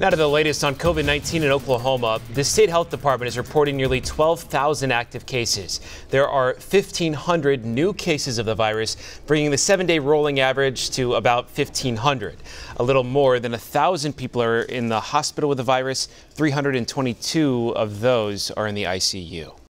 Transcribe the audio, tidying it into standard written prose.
Now to the latest on COVID-19 in Oklahoma. The state health department is reporting nearly 12,000 active cases. There are 1,500 new cases of the virus, bringing the 7-day rolling average to about 1,500. A little more than 1,000 people are in the hospital with the virus. 322 of those are in the ICU.